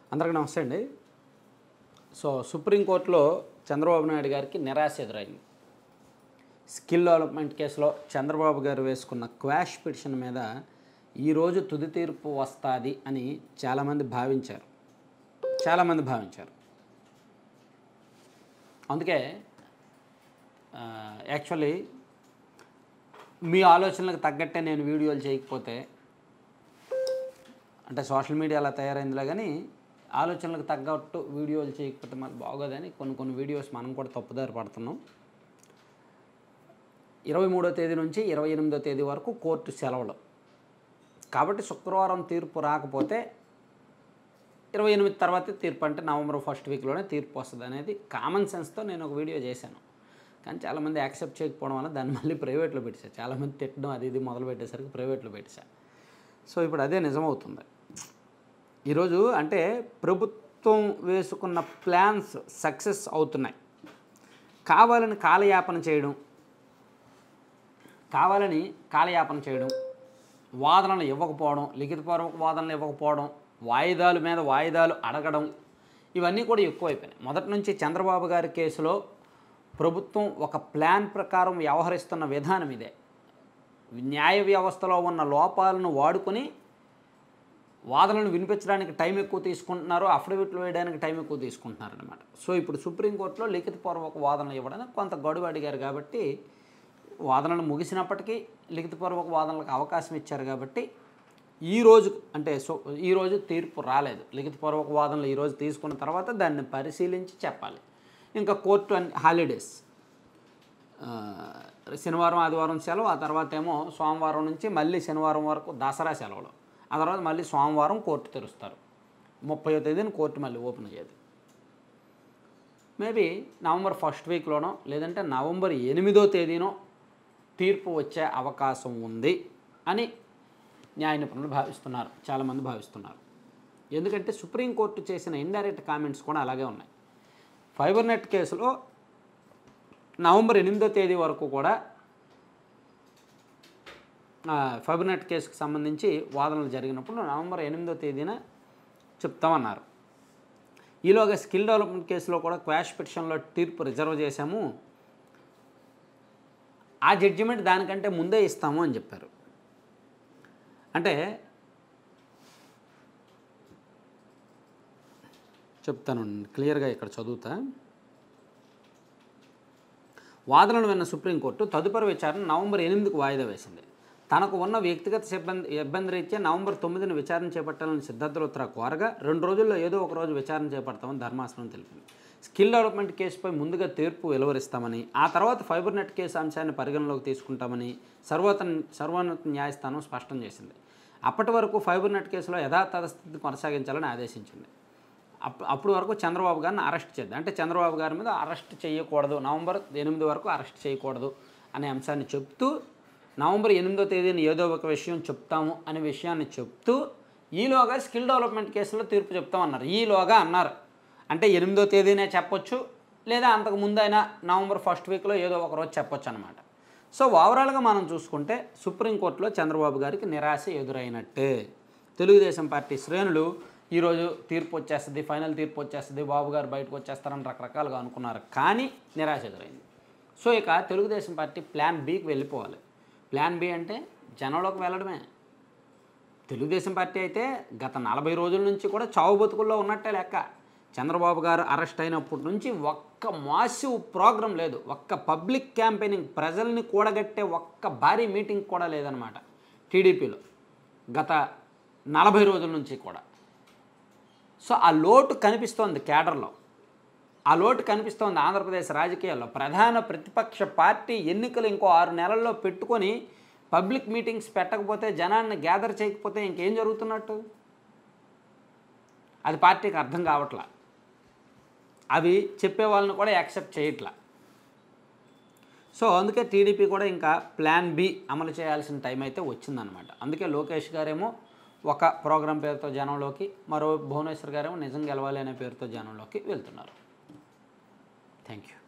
అందరికీ నమస్తే అండి. సుప్రీంకోర్టులో చంద్రబాబు నాయుడు గారికి నిరాశ ఎదురైంది. స్కిల్ డెవలప్మెంట్ కేసులో చంద్రబాబు గారు వేసుకున్న క్వాష్ పిటిషన్ మీద ఈరోజు తుది తీర్పు వస్తుంది అని చాలామంది భావించారు. అందుకే యాక్చువల్లీ మీ ఆలోచనలకు తగ్గట్టే నేను వీడియోలు చేయకపోతే, అంటే సోషల్ మీడియా అలా తయారైందిలా, కానీ ఆలోచనలకు తగ్గట్టు వీడియోలు చేయకపోతే మాకు బాగోదని కొన్ని వీడియోస్ మనం కూడా తప్పుదారి పడుతున్నాం. 23వ తేదీ నుంచి 28వ తేదీ వరకు కోర్టు సెలవులు కాబట్టి శుక్రవారం తీర్పు రాకపోతే 28 తర్వాత తీర్పు, అంటే నవంబర్ ఫస్ట్ వీక్లోనే తీర్పు వస్తుంది అనేది కామన్ సెన్స్తో నేను ఒక వీడియో చేశాను. కానీ చాలామంది యాక్సెప్ట్ చేయకపోవడం వల్ల దాన్ని మళ్ళీ ప్రైవేట్లో పెట్టేశారు. చాలామంది తిట్టడం అది మొదలు పెట్టేసరికి ప్రైవేట్లో పెట్టేశారు. ఇప్పుడు అదే నిజమవుతుంది. ఈరోజు అంటే ప్రభుత్వం వేసుకున్న ప్లాన్స్ సక్సెస్ అవుతున్నాయి. కావాలని కాలయాపన చేయడం, వాదనలు ఇవ్వకపోవడం, లిఖితపూర్వక వాదనలు ఇవ్వకపోవడం, వాయిదాల మీద వాయిదాలు అడగడం, ఇవన్నీ కూడా ఎక్కువైపోయినాయి. మొదటి నుంచి చంద్రబాబు గారి కేసులో ప్రభుత్వం ఒక ప్లాన్ ప్రకారం వ్యవహరిస్తున్న విధానం ఇదే. న్యాయ వ్యవస్థలో ఉన్న లోపాలను వాడుకొని వాదనలు వినిపించడానికి టైం ఎక్కువ తీసుకుంటున్నారు, అఫిడవిట్లు వేయడానికి టైం ఎక్కువ తీసుకుంటున్నారు అనమాట. ఇప్పుడు సుప్రీంకోర్టులో లిఖితపూర్వక వాదనలు ఇవ్వడానికి కొంత గడువు అడిగారు కాబట్టి, వాదనలు ముగిసినప్పటికీ లిఖితపూర్వక వాదనలకు అవకాశం ఇచ్చారు కాబట్టి ఈరోజు తీర్పు రాలేదు. లిఖితపూర్వక వాదనలు ఈరోజు తీసుకున్న తర్వాత దాన్ని పరిశీలించి చెప్పాలి. ఇంకా కోర్టు హాలిడేస్, శనివారం ఆదివారం సెలవు, ఆ తర్వాత ఏమో సోమవారం నుంచి మళ్ళీ శనివారం వరకు దసరా సెలవులు, ఆ తర్వాత మళ్ళీ సోమవారం కోర్టు తెరుస్తారు. 30వ తేదీన కోర్టు మళ్ళీ ఓపెన్ అయ్యేది. మేబీ నవంబర్ ఫస్ట్ వీక్లోనో లేదంటే నవంబర్ 8వ తేదీనో తీర్పు వచ్చే అవకాశం ఉంది అని న్యాయ నిపుణులు భావిస్తున్నారు, చాలామంది భావిస్తున్నారు. ఎందుకంటే సుప్రీంకోర్టు చేసిన ఇండైరెక్ట్ కామెంట్స్ కూడా అలాగే ఉన్నాయి. ఫైబర్ నెట్ కేసులో నవంబర్ 8వ తేదీ వరకు కూడా ఫైబర్ నెట్ కేసుకు సంబంధించి వాదనలు జరిగినప్పుడు నవంబర్ 8వ తేదీన చెప్తామన్నారు. ఈలోగా స్కిల్ డెవలప్మెంట్ కేసులో కూడా క్వాష్ పిటిషన్లో తీర్పు రిజర్వ్ చేశాము, ఆ జడ్జిమెంట్ దానికంటే ముందే ఇస్తాము అని చెప్పారు. అంటే చెప్తాను క్లియర్గా, ఇక్కడ చదువుతా. వాదనలు విన్న సుప్రీంకోర్టు తదుపరి విచారణ నవంబర్ 8కు వాయిదా వేసింది. తనకు ఉన్న వ్యక్తిగత ఇబ్బంది రీత్యా నవంబర్ 9న విచారణ చేపట్టాలని సిద్ధార్థ లుత్రా కోరగా 2 రోజుల్లో ఏదో ఒక రోజు విచారణ చేపడతామని ధర్మాసనం తెలిపింది. స్కిల్ డెవలప్మెంట్ కేసుపై ముందుగా తీర్పు వెలువరిస్తామని, ఆ తర్వాత ఫైబర్ నెట్ కేసు అంశాన్ని పరిగణలోకి తీసుకుంటామని సర్వోన్నత న్యాయస్థానం స్పష్టం చేసింది. అప్పటి వరకు ఫైబర్ నెట్ కేసులో యథాతథస్థితిని కొనసాగించాలని ఆదేశించింది. అప్పటి వరకు చంద్రబాబు గారిని అరెస్ట్ చేద్దాం, అంటే చంద్రబాబు గారి మీద అరెస్ట్ చేయకూడదు, నవంబర్ 8 వరకు అరెస్ట్ చేయకూడదు అనే అంశాన్ని చెప్తూ, నవంబర్ 8వ తేదీని ఏదో ఒక విషయం చెప్తాము అనే విషయాన్ని చెప్తూ, ఈలోగా స్కిల్ డెవలప్మెంట్ కేసులో తీర్పు చెప్తామన్నారు. ఈలోగా అన్నారు అంటే 8వ తేదీనే చెప్పొచ్చు, లేదా అంతకు ముందైనా నవంబర్ ఫస్ట్ వీక్లో ఏదో ఒక రోజు చెప్పొచ్చు అనమాట. ఓవరాల్గా మనం చూసుకుంటే సుప్రీంకోర్టులో చంద్రబాబు గారికి నిరాశ ఎదురైనట్టే. తెలుగుదేశం పార్టీ శ్రేణులు ఈరోజు తీర్పు వచ్చేస్తుంది, ఫైనల్ తీర్పు వచ్చేస్తుంది, బాబు గారు బయటకు వచ్చేస్తారని రకరకాలుగా అనుకున్నారు, కానీ నిరాశ ఎదురైంది. ఇక తెలుగుదేశం పార్టీ ప్లాన్ బికి వెళ్ళిపోవాలి. ప్లాన్ బి అంటే జనంలోకి వెళ్ళడమే. తెలుగుదేశం పార్టీ అయితే గత 40 రోజుల నుంచి కూడా చావు బతుకుల్లో ఉన్నట్టే లెక్క. చంద్రబాబు గారు అరెస్ట్ అయినప్పటి నుంచి ఒక్క మాసివ్ ప్రోగ్రాం లేదు, ఒక్క పబ్లిక్ క్యాంపెయినింగ్, ప్రజల్ని కూడగట్టే ఒక్క భారీ మీటింగ్ కూడా లేదనమాట టీడీపీలో గత 40 రోజుల నుంచి కూడా. ఆ లోటు కనిపిస్తోంది కేడర్లో, ఆ లోటు కనిపిస్తోంది ఆంధ్రప్రదేశ్ రాజకీయాల్లో. ప్రధాన ప్రతిపక్ష పార్టీ ఎన్నికలు ఇంకో 6 నెలల్లో పెట్టుకొని పబ్లిక్ మీటింగ్స్ పెట్టకపోతే, జనాన్ని గ్యాదర్ చేయకపోతే ఇంకేం జరుగుతున్నట్టు? అది పార్టీకి అర్థం కావట్లా, అవి చెప్పే వాళ్ళని కూడా యాక్సెప్ట్ చేయట్లా. అందుకే టీడీపీ కూడా ఇంకా ప్లాన్ బి అమలు చేయాల్సిన టైం అయితే వచ్చిందనమాట. అందుకే లోకేష్ గారేమో ఒక ప్రోగ్రాం పేరుతో జనంలోకి, మరో భువనేశ్వర్ గారేమో నిజం గెలవాలి అనే పేరుతో జనంలోకి వెళ్తున్నారు. Thank you.